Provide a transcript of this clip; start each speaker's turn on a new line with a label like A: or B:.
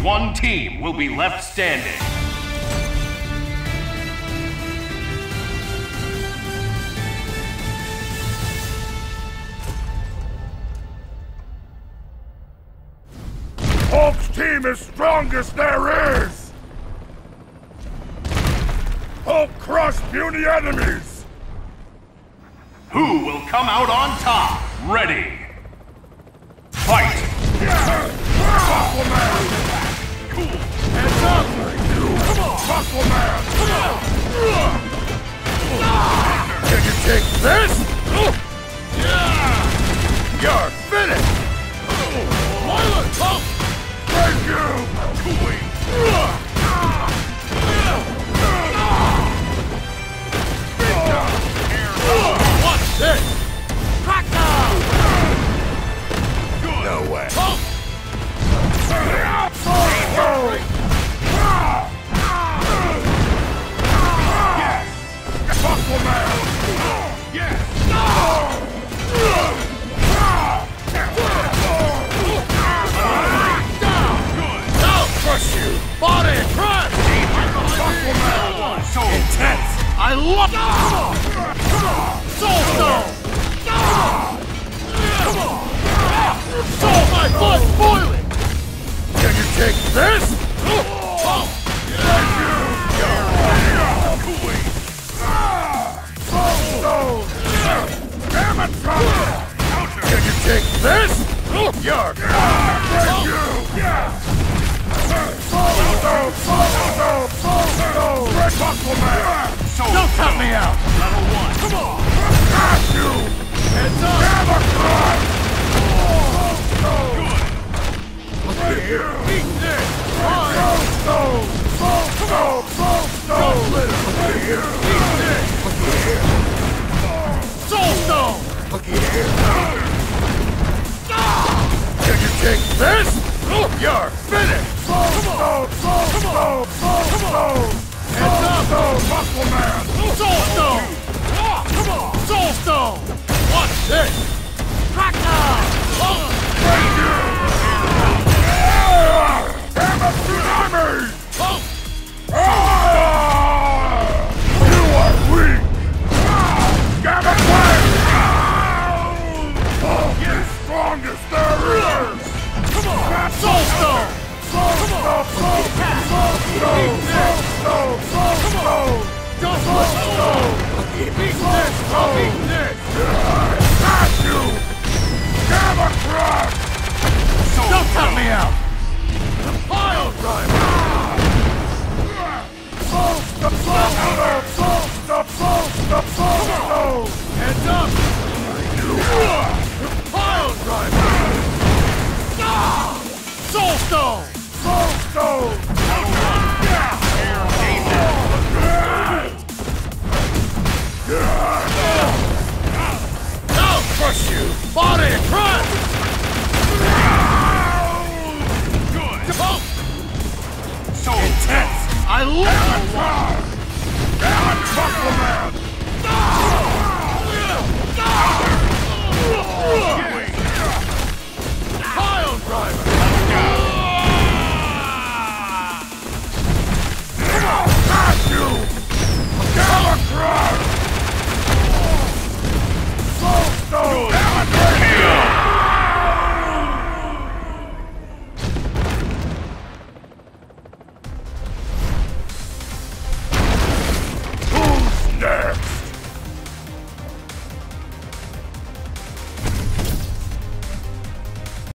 A: one team will be left standing.
B: Hulk's team is strongest there is! Hulk crush puny enemies!
A: Who will come out on top? Ready! Fight!
B: Aquaman!
A: Cool!
B: Heads up! Come on! Aquaman! Come on! Can you take this? You're finished! Violent Hulk! Thank you! What's this? Crackdown! No way! Hulk! Yes! Aquaman! Yes! Crush you! Body crush!
A: So
B: intense! I love it! Soul Stone! Soul, my blood's boiling! Can you take this? Thank you! Soul Stone! Damn it, can you take this? You're thank you! Don't cut me out!
A: level 1.
B: Come on! Got you! Heads up! Hammer crush! Good! Thank you! Eat this! Stone! Thank you! Eat this! Soul Stone! Can you take this? You're finished! Heads up! Aquaman! Soul Stone! Come on! Soul Stone! What's this? Crackdown! Thank you! Damn it, tsunami! You are weak! Gamma Blade! You're strongest there is! Come on! Soul Stone! Soul Stone! Eat this! Eat this! Got you! Gamma Crush! Don't cut me out! The pile driver! Heads up! The pile driver! Soul Stone! Soul Stone! I'll crush you! Body crush! Good! So intense! I love it!